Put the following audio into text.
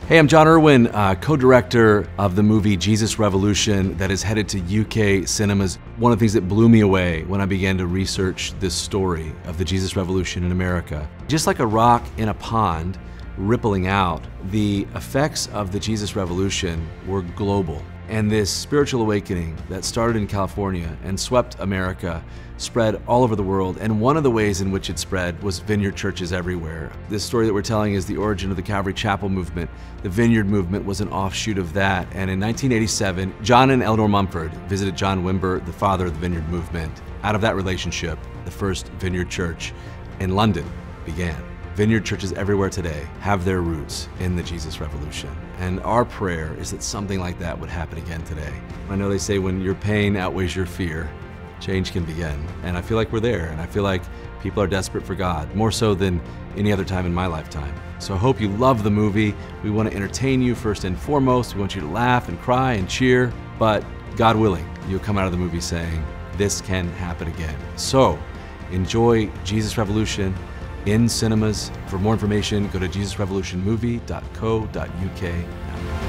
Hey, I'm Jon Erwin, co-director of the movie Jesus Revolution that is headed to UK cinemas. One of the things that blew me away when I began to research this story of the Jesus Revolution in America, just like a rock in a pond rippling out, the effects of the Jesus Revolution were global. And this spiritual awakening that started in California and swept America spread all over the world. And one of the ways in which it spread was Vineyard churches everywhere. This story that we're telling is the origin of the Calvary Chapel movement. The Vineyard movement was an offshoot of that. And in 1987, John and Eleanor Mumford visited John Wimber, the father of the Vineyard movement. Out of that relationship, the first Vineyard church in London began. Vineyard churches everywhere today have their roots in the Jesus Revolution. And our prayer is that something like that would happen again today. I know they say when your pain outweighs your fear, change can begin. And I feel like we're there, and I feel like people are desperate for God, more so than any other time in my lifetime. So I hope you love the movie. We want to entertain you first and foremost. We want you to laugh and cry and cheer, but God willing, you'll come out of the movie saying, this can happen again. So enjoy Jesus Revolution in cinemas. For more information, go to jesusrevolutionmovie.co.uk now.